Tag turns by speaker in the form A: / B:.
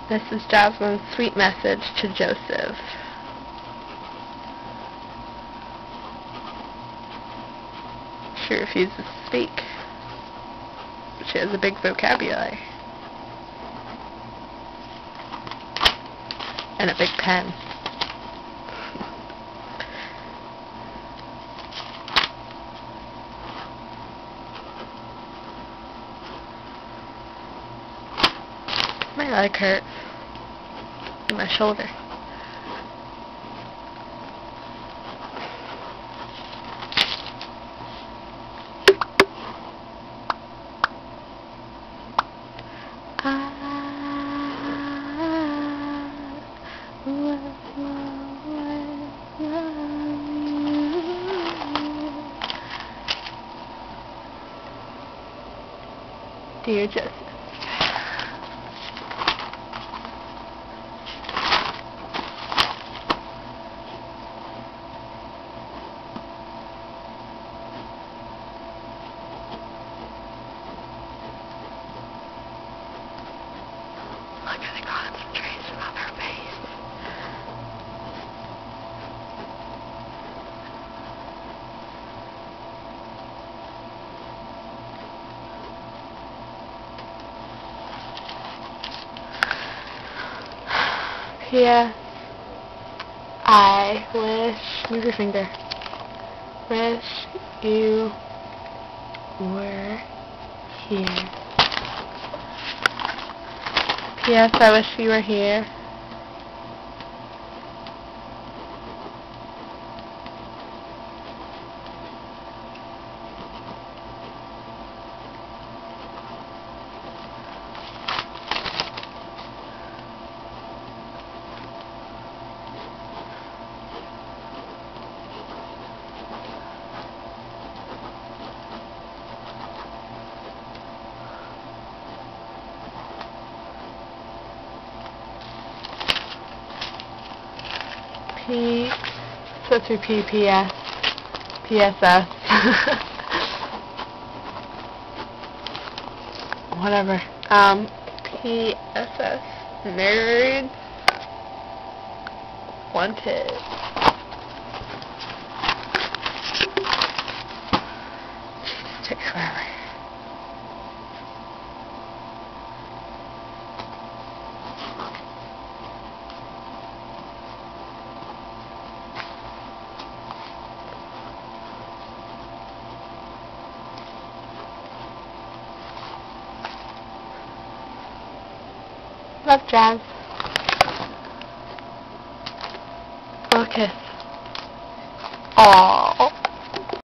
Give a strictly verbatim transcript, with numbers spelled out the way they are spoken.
A: This is Jasmine's sweet message to Joseph. She refuses to speak. She has a big vocabulary. And a big pen. My leg hurts. And my shoulder. Dear Joseph, look at the concentration on her face. P S I wish, move your finger, wish you were here. P S I wish you were here. P, so through P, P S, P S S, whatever, um, P S S, married, wanted. This takes forever. Love, Jazz. Little kiss. Aww.